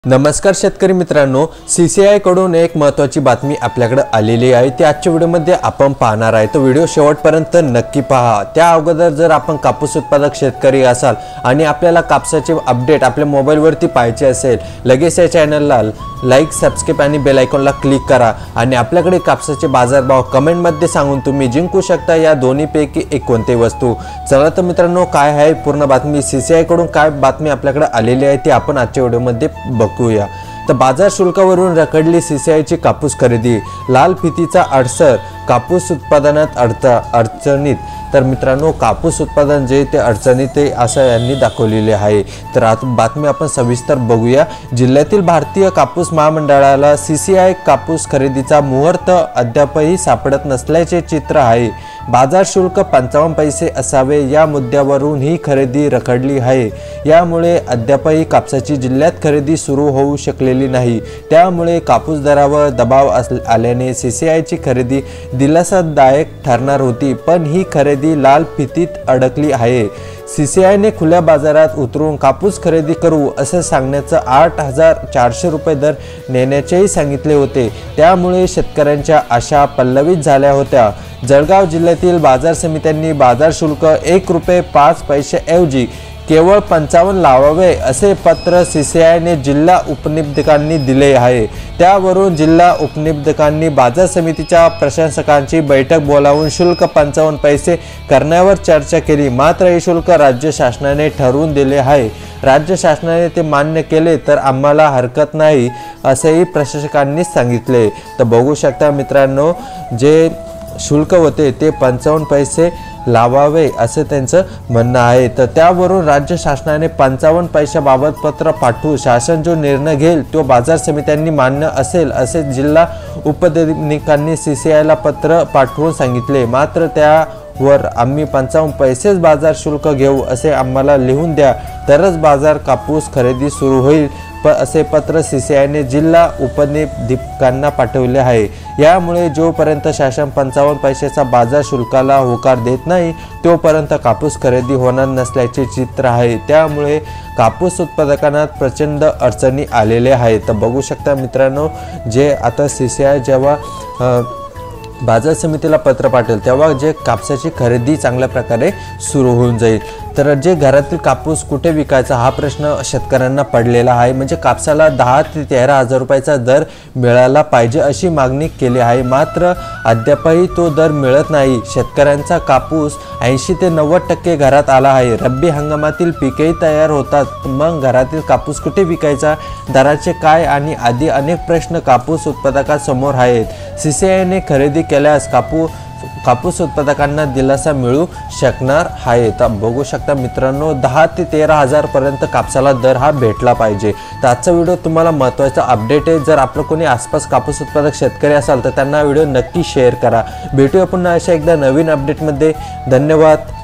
नमस्कार शेतकरी मित्रांनो, CCI कडून एक महत्त्वाची बातमी आपल्याकडे आलेली आहे। ती आजच्या व्हिडिओमध्ये आपण पाहणार आहे। तो व्हिडिओ शेवटपर्यंत नक्की पहा। त्या अगोदर जर आपण कापूस उत्पादक शेतकरी असाल आणि आपल्याला कापसाचे अपडेट आपल्या मोबाईलवरती पाहायचे असेल, लगेच या चॅनलला लाईक, सबस्क्राइब आणि बेल आयकॉनला क्लिक करा आणि आपल्याकडे कापसाचे बाजारभाव कमेंटमध्ये सांगून तुम्ही जिंकू शकता या दोन्हीपैकी एक कोणती वस्तू। चला तर मित्रांनो, काय आहे पूर्ण बातमी, CCI कडून काय बातमी आपल्याकडे आलेली आहे ती आपण आजच्या व्हिडिओमध्ये बघूया। तर बाजार शुल्कावरून रखडली CCI ची कापूस खरेदी, लाल फितीचा अडसर, कापूस उत्पादनात अडचणीत। तर मित्रांनो, कापूस उत्पादन जे ते अडचणीत आहे असं यांनी दाखवलेले आहे। तर आता बातमी आपण सविस्तर बघूया। जिल्ह्यातील भारतीय कापूस महामंडळाला CCI कापूस खरेदीचा मुहूर्त अद्यापही सापडत नसल्याचे चित्र आहे। बाजार शुल्क 55 पैसे असावे या मुद्द्यावरून ही खरेदी रखडली आहे। यामुळे अद्यापही कापसाची जिल्ह्यात खरेदी सुरू होऊ शकलेली नाही। त्यामुळे कापूस दरावर दबाव आल्याने CCI ची खरेदी दिलासादायक ठरणार होती, पण ही खरेदी लाल फितीत अडकली आहे। CCI ने खुल्या बाजारात उतरून कापूस खरेदी करू असे सांगण्याचं 8,400 रुपये दर नेण्याचेही सांगितले होते। त्यामुळे शेतकऱ्यांच्या आशा पल्लवित झाल्या होत्या। जळगाव जिल्ह्यातील बाजार समित्यांनी बाजार शुल्क 1 रुपये 5 पैसे ऐवजी केवळ 55 लावावे असे पत्र CCI ने जिल्हा उपनिबंधकांनी दिले आहे। त्यावरून जिल्हा उपनिबंधकांनी बाजार समितीच्या प्रशासकांची बैठक बोलावून शुल्क 55 पैसे करण्यावर चर्चा केली। मात्र हे शुल्क राज्य शासनाने ठरवून दिले आहे। राज्य शासनाने ते मान्य केले तर आम्हाला हरकत नाही असेही प्रशासकांनी सांगितले। तर बघू शकता मित्रांनो, जे शुल्क होते ते 55 पैसे लावावे असे त्यांचं म्हणणं आहे। तर त्यावरून राज्य शासनाने 55 पैशाबाबत पत्र पाठवू, शासन जो निर्णय घेईल तो बाजार समित्यांनी मान्य असेल असे जिल्हा उपनिबंधकांनी CCI ला पत्र पाठवून सांगितले। मात्र त्यावर आम्ही 55 पैसेच बाजार शुल्क घेऊ असे आम्हाला लिहून द्या, तरच बाजार कापूस खरेदी सुरू होईल असे पत्र CCI ने जिल्हा उपनिबंधकांना पाठवले आहे। यामुळे जोपर्यंत शासन 55 पैशाचा बाजार शुल्काला होकार देत नाही तोपर्यंत कापूस खरेदी होणार नसल्याचे चित्र आहे। त्यामुळे कापूस उत्पादकांना प्रचंड अडचणी आलेल्या आहेत। तर बघू शकता मित्रांनो, जे आता CCI जेव्हा बाजार समितीला पत्र पाठवेल तेव्हा जे कापसाची खरेदी चांगल्या प्रकारे सुरू होऊन जाईल। तर जे घरातील कापूस कुठे विकायचा हा प्रश्न शेतकऱ्यांना पडलेला आहे। म्हणजे कापसाला 10 ते 13 हजार रुपयाचा दर मिळाला पाहिजे अशी मागणी केली आहे, मात्र अद्यापही तो दर मिळत नाही। शेतकऱ्यांचा कापूस 80 ते 90% घरात आला आहे। रब्बी हंगामातील पिकेही तयार होतात, मग घरातील कापूस कुठे विकायचा, दराचे काय आणि आदी अनेक प्रश्न कापूस उत्पादकांसमोर आहेत। CCI ने खरेदी केल्यास कापूस उत्पादकांना दिलासा मिळू शकणार आहे। तर बघू शकता मित्रांनो, 10 ते 13 हजार पर्यंत कापसाला दर हा भेटला पाहिजे। तर आजचा व्हिडिओ तुम्हाला महत्त्वाचा अपडेट आहे। जर आपलं कोणी आसपास कापूस उत्पादक शेतकरी असाल तर त्यांना व्हिडिओ नक्की शेअर करा। भेटूया पुन्हा अशा एकदा नवीन अपडेटमध्ये। धन्यवाद।